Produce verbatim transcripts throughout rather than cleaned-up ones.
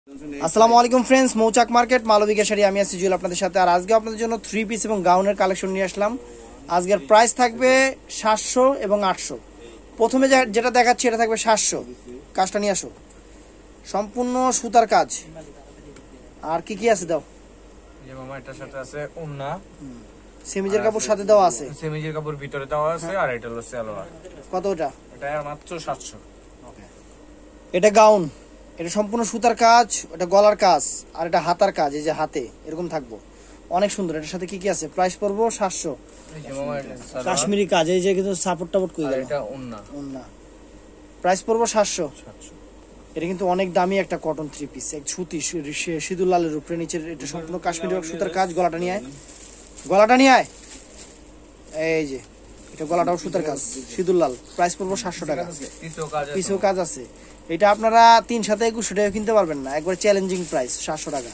আসসালামু আলাইকুম ফ্রেন্ডস, মৌচাক মার্কেট মালবিকা শাড়ি, আমি আছি জুয়েল আপনাদের সাথে। আর আজকে আপনাদের জন্য থ্রি পিস এবং গাউনের কালেকশন নিয়ে আসলাম। আজকের প্রাইস থাকবে সাতশো এবং আটশো। প্রথমে যেটা দেখাচ্ছি এটা থাকবে সাতশো। কাজটা নিয়ে আসো, সম্পূর্ণ সুতার কাজ। আর কি কি আছে দাও। যে মামা এটার সাথে আছে ওন্না, সেমিজের কাপড় সাথে দেওয়া আছে, সেমিজের কাপড় ভিতরে দেওয়া আছে। আর এটা হলো সালোয়ার। কত ওটা? এটা মাত্র সাতশো। এটা গাউন, এটা সম্পূর্ণ সুতার কাজ, এটা গলার কাজ, আর এটা হাতার কাজ। এই যে হাতে এরকম থাকবো, অনেক সুন্দর। এটার সাথে কি কি আছে? প্রাইস পড়বো সাতশো। কাশ্মীরি কাজ, এই যে কিন্তু সাপোর্ট টাপোর্ট করে গেল। এটা ওন্না, ওন্না প্রাইস পড়বো সাতশো। এটা কিন্তু অনেক দামি একটা কটন থ্রি পিস, এক সুতি সিঁদুর লালের উপরে নিচের। এটা সম্পূর্ণ কাশ্মীরি সুতার কাজ। গলাটা নিয়ে আয়, গলাটা নিয়ে আয়। এই যে এটা গলাটাও সুতার কাজ, সিঁদুর লাল। প্রাইস পড়বো সাতশো টাকা। পিছু কাজ আছে। এটা আপনারা তিন সাথে একুশশো টাকা কিনতে পারবেন না, একবার চ্যালেঞ্জিং প্রাইস সাতশো টাকা।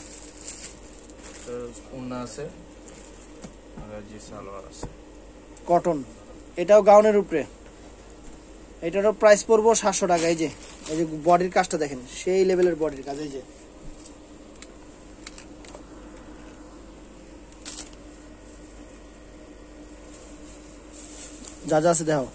কটন, এটাও গাউনের উপরে। এটারও প্রাইস পড়বো সাতশো টাকা। এই যে এই যে বডির কাজটা দেখেন, সেই লেভেলের বডির কাজ। এই যে যা যা আছে দেখো।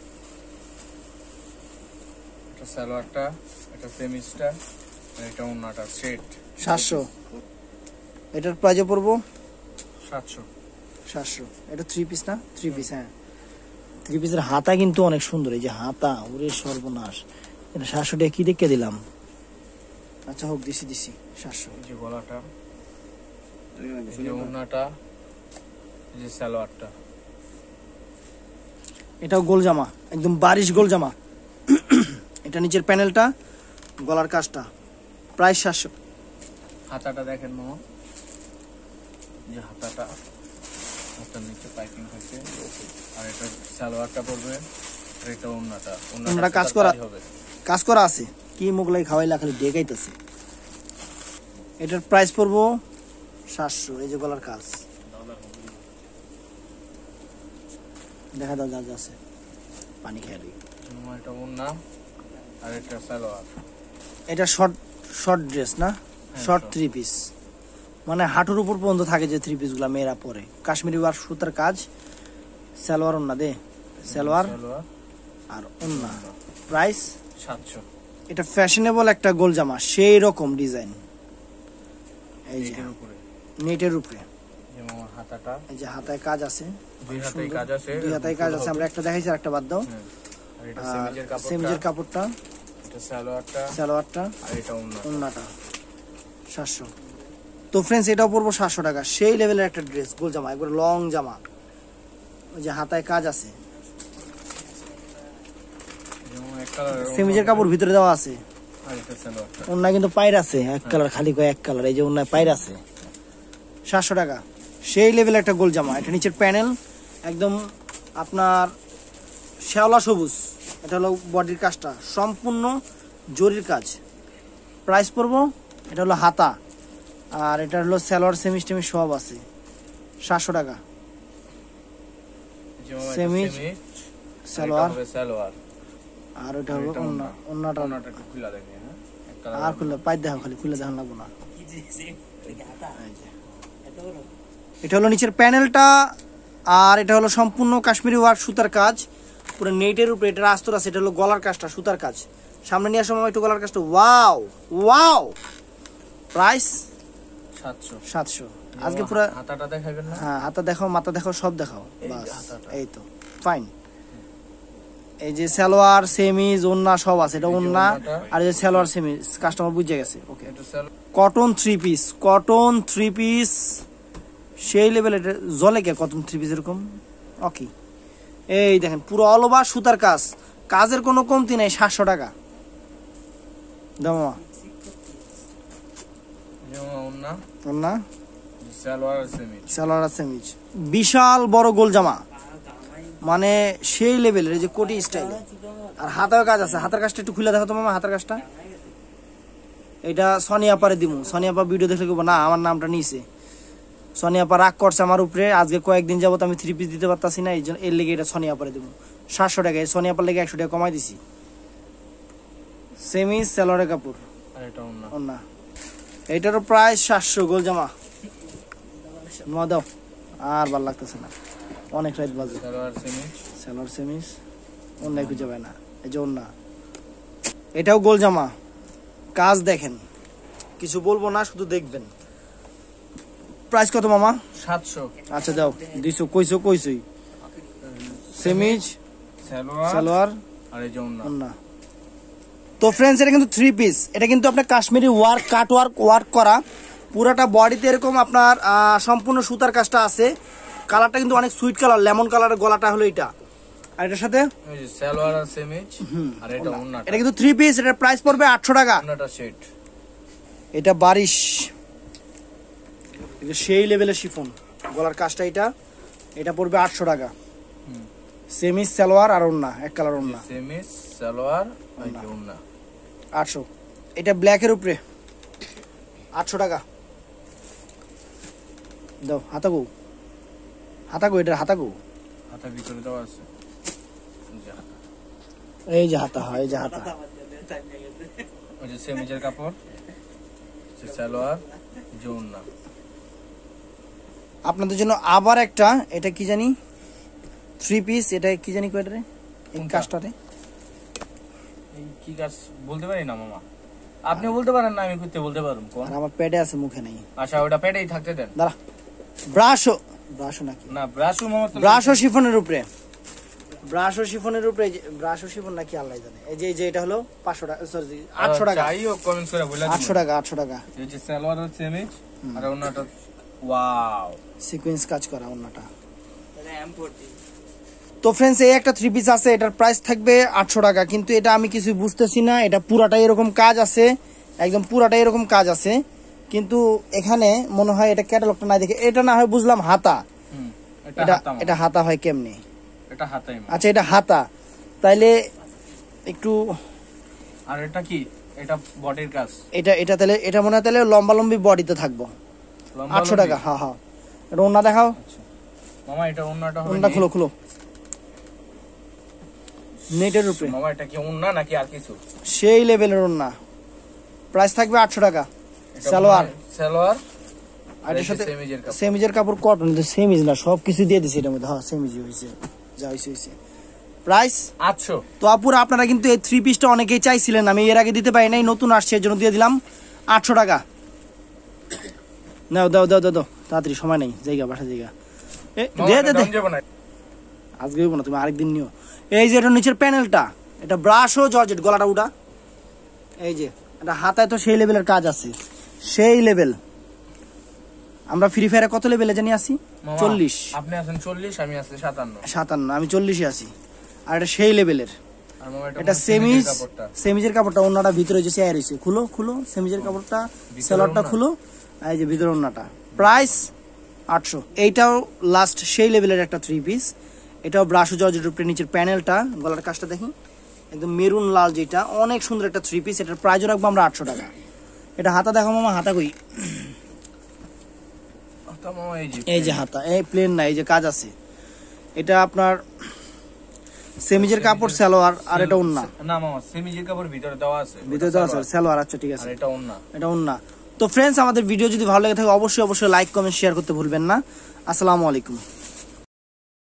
এটা সালোয়ারটা, এটা সেমিজটা, আর এটা ওন্নাটা সেট সাতশো। এটার প্রাইসে পড়বো সাতশো। সাতশো। এটা থ্রি পিস না? থ্রি পিস, হ্যাঁ থ্রি পিসের হাতা কিন্তু অনেক সুন্দর। এই যে হাতা, ওরে সর্বনাশ। এটা সাতশো টাকা কি দেখে দিলাম। আচ্ছা হোক, দিছি দিছি সাতশো। এই যে গলাটা, এই যে ওন্নাটা, এই যে সালোয়ারটা। এটাও গোল জামা, একদম বারিশ গোল জামা। এটা নিচের প্যানেলটা, গলার কাজটা। প্রাইস সাতশো। হাতাটা দেখেন মামা, যে হাতাটা, হাতার নিচে পাইপিং থাকে। আর এটা সালোয়ারটা পড়বে, আর এটা ওন্নাটা। ওন্নাটা কাজ করা, কাজ করা আছে। কি মোগলাই খাওয়াইলা, খালি ডেকাইতেছে। এটার প্রাইস পড়বো সাতশো। এই যে গলার কাজ দেখা দাও, যা যা আছে। পানি খেয়ে দিই। এটা ওন্না, আর এটা সালোয়ার। এটা শর্ট শর্ট ড্রেস না? শর্ট থ্রি পিস, মানে হাঁটুর উপর পর্যন্ত থাকে যে থ্রি পিস গুলা মেয়েরা পরে। কাশ্মীরি ওয়ার্ক সুতার কাজ। সালোয়ার ওন্না দে, সালোয়ার আর ওন্না। প্রাইস সাতশো। এটা ফ্যাশনেবল একটা গোল জামা, সেই রকম ডিজাইন। এই যে নেটের উপরে, হাতাটা, এই যে হাতায় কাজ আছে, দুই হাতায় কাজ আছে, দুই হাতায় কাজ আছে। আমরা একটা দেখাইছি, আর একটা বাদ দাও। আর এটা সেমিজের কাপড়টা, এটা সালোয়ারটা, সালোয়ারটা, আর এটা ওন্নাটা। সাতশো। তো ফ্রেন্ডস, এটাও পড়বো সাতশো টাকা। সেই লেভেলের একটা ড্রেস, গোল জামা, একবার লং জামা। ওই যে হাতায় কাজ আছে, সেমিজের কাপড় ভিতরে দেওয়া আছে। ওন্না কিন্তু পাইর আছে এক কালার, খালি এক কালার। এই যে ওন্নায় পাইর আছে। সাতশো টাকা। সেই লেভেলের একটা গোল জামা। এটা নিচের প্যানেল একদম আপনার শ্যাওলা সবুজ। এটা হলো বডির কাজটা, সম্পূর্ণ জরির কাজ। প্রাইস পড়বো, এটা হলো হাতা, আর এটা হলো সালোয়ার সেমিজ টেমিজ সব আছে। সাতশো টাকা। সেমিজ, সালোয়ার, আর ওটা হলো ওন্না। ওন্নাটা একটু খুলে দেখেন, আর খুলে পাই দেখো, খালি খুলে দেখান লাগবো না। এটা হলো নিচের প্যানেলটা, আর এটা হলো সম্পূর্ণ কাশ্মীরি ওয়ার্ক সুতার কাজ, পুরো নেটের উপরে। এটা আস্তর আছে। এটা হলো গলার কাজটা, সুতার কাজ। সামনে নিয়ে আসো মামা একটু গলার কাজটা। Wow wow. প্রাইস সাতশো। সাতশো। আজকে পুরো হাতাটা দেখাবেন না? হ্যাঁ, হাতা দেখাও, মাথা দেখাও, সব দেখাও। বাস, এই তো ফাইন। এই যে সালোয়ার সেমিজ ওন্না সব আছে। এটা ওন্না, আর এই যে সালোয়ার সেমিজ। কাস্টমার বুঝে গেছে। Okay, cotton three piece, cotton three piece সেই লেভেল। এটা জলে কে কটন থ্রি পিস এরকম। ওকে, এই দেখেন পুরো অল ওভার সুতার কাজ, কাজের কোনো কমতি নেই। সাতশো টাকা দাম। ওন্না, সালোয়ার সেমিজ, বিশাল বড় গোল জামা, মানে সেই লেভেলের। এই যে কোটি স্টাইল। আর হাতের কাজ আছে। হাতের কাজটা একটু খুলে দেখো তো মামা, হাতের কাজটা। এটা সোনিয়া পারে দিমু। সোনিয়া পা ভিডিও দেখলে না, আমার নামটা নিয়েছে। সোনিয়া পা রাগ করছে আমার উপরে। আজকে কয়েকদিন যাবত আমি থ্রি পিস দিতে পারতাছি না, এই জন্য এর লেগে এটা সোনিয়া পারে দিমু। সাতশো টাকা। সোনিয়া পার লেগে একশো টাকা কমাই দিছি। সেমিজ সালোয়ারের কাপড়, আর এটা ওন্না। ওন্না এটারও প্রায় সাতশো গোল জামা নোয়া দাও আর ভালো লাগতেছে না অনেক রাত বাজে সালোয়ার সেমিজ সালোয়ার সেমিজ অন্যায় খুঁজে পায় না এই যে অন্য এটাও গোল জামা কাজ দেখেন কিছু বলবো না শুধু দেখবেন প্রাইস কত মামা সাতশো আচ্ছা দাও দুইশো কইছো কইছই সেমিজ সালোয়ার সালোয়ার আর এই যে ওন্না ওন্না তো फ्रेंड्स এটা কিন্তু থ্রি পিস এটা কিন্তু আপনার Kashmiri work cut work work করা পুরোটা বডিতে এরকম আপনার সম্পূর্ণ সুতার কাজটা আছে কালারটা কিন্তু অনেক সুইট কালার লেমন কালারের গলাটা হলো এটা আর এটার সাথে এই যে সালোয়ার আর সেমিজ আর এটা ওন্না এটা কিন্তু থ্রি পিস এটার প্রাইস পড়বে আটশো টাকা ওন্নাটা সেট এটা বারিশ এটা সেই লেভেলের শিফন গলার কাজটা এটা এটা পড়বে আটশো টাকা সেমিজ সালোয়ার আর ওন্না এক কালার ওন্না সেমিজ সালোয়ার আর এই ওন্না আটশো এটা ব্ল্যাকের উপরে আটশো টাকা দাও হাতাগো হাতাগো এটা হাতাগো হাতা ভিতরে দেওয়া আছে এই যে হাতা হয় এই যে হাতা ওই যে সেমিজের কাপড় যে সালোয়ার যে ওন্না আপনাদের জন্য আবার একটা এটা কি জানি থ্রি পিস এটা কি জানি কয়টা রে এই কাজটাতে এই কি কাজ বলতে পারি না মামা আপনি বলতে পারেন না আমি করতে বলতে পারুম কোন আর আমার পেটে আছে মুখে নেই আচ্ছা ওটা পেটেই থাকতে দেন দাঁড়া ব্রাশো ব্রাশো নাকি না ব্রাশু মামা তো ব্রাশো শিফনের উপরে ব্রাশো শিফনের উপরে ব্রাশো শিফন নাকি আল্লাহ জানে এই যে এই যে এটা হলো পাঁচশো টাকা সরি আটশো টাকা আইও কমেন্টস করে বলে দিন আটশো টাকা আটশো টাকা এই যে সালোয়ার আর সেমিজ আর ওন্নাটা ওয়াও সিকোয়েন্স কাজ করা ওন্নাটা তো फ्रेंड्स এই একটা থ্রি পিস আছে এটার প্রাইস থাকবে আটশো টাকা কিন্তু এটা আমি কিছু বুঝতেছি না এটা পুরাটাই এরকম কাজ আছে একদম পুরাটাই এরকম কাজ আছে কিন্তু এখানে মনে হয় এটা ক্যাটালগটা না দেখে এটা না হয় বুঝলাম হাতা হুম এটা এটা হাতা এটা হাতা হয় কেমনে এটা হাতাই আচ্ছা এটা হাতা তাইলে একটু আর এটা কি এটা বডির কাজ এটা এটা তাহলে এটা মনে হয় তাহলে লম্বা লম্বি বডিতে থাকবো লম্বা আটশো টাকা হ্যাঁ হ্যাঁ এটা ওন্না দেখাও মামা এটা ওন্নাটা হবে ওন্না খুলো খুলো নেটের উপরে মামা এটা কি ওন্না নাকি আর কিছু সেই লেভেলের ওন্না প্রাইস থাকবে আটশো টাকা সালোয়ার সালোয়ার আর এর সাথে সেমিজের কাপড় সেমিজের কাপড় কটন কিন্তু সেমিজ না সবকিছু দিয়ে দিছি এটার মধ্যে হ্যাঁ সেমিজ হইছে যা হইছে হইছে প্রাইস আটশো তো আপুরা আপনারা কিন্তু এই থ্রি পিসটা অনেকেই চাইছিলেন আমি এর আগে দিতে পারি নাই নতুন আসছে এর জন্য দিয়ে দিলাম আটশো টাকা নাও দাও দাও দাও দাও তাড়াতাড়ি সময় নেই জায়গা বাসা জায়গা এ দে দে দে আজকে হইব না তুমি আরেকদিন নিও এই যে এটা নিচের প্যানেলটা এটা ব্রাশ ও জর্জেট গলাটা উঠা এই যে এটা হাতায় তো সেই লেভেলের কাজ আছে সেই লেভেল আমরা ফ্রি ফায়ারে কত লেভেলে জানি আছি চল্লিশ আপনি আছেন চল্লিশ আমি আছি সাতান্ন সাতান্ন আমি চল্লিশে আছি আর এটা সেই লেভেলের আর মামা এটা সেমিজ সেমিজের কাপড়টা ওন্নাটা ভিতরে যে চেয়ার হইছে খুলো খুলো সেমিজের কাপড়টা সেলরটা খুলো আর এই যে ভিতরে ওন্নাটা প্রাইস আটশো এইটাও লাস্ট সেই লেভেলের একটা থ্রি পিস এটাও ব্রাশ জর্জের উপরে নিচের প্যানেলটা গলার কাজটা দেখি একদম মেরুন লাল যেটা অনেক সুন্দর একটা থ্রি পিস এটার প্রাইসও রাখবো আমরা আটশো টাকা এটা হাতা দেখো মামা হাতা কই এই যে হাতা এই প্লেন না এই যে কাজ আছে এটা আপনার সেমিজের কাপড় সালোয়ার আর এটা ওন্না না মামা সেমিজের কাপড় ভিতরে দেওয়া আছে ভিতরে দেওয়া আছে সালোয়ার আচ্ছা ঠিক আছে আর এটা ওন্না এটা ওন্না তো फ्रेंड्स আমাদের ভিডিও যদি ভালো লাগে থাকে অবশ্যই অবশ্যই লাইক কমেন্ট শেয়ার করতে ভুলবেন না আসসালামু আলাইকুম।